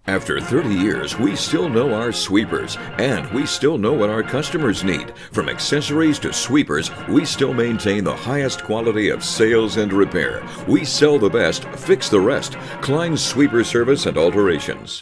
After 30 years, we still know our sweepers, and we still know what our customers need. From accessories to sweepers, we still maintain the highest quality of sales and repair. We sell the best, fix the rest. Klein's Sweeper Service and Alterations.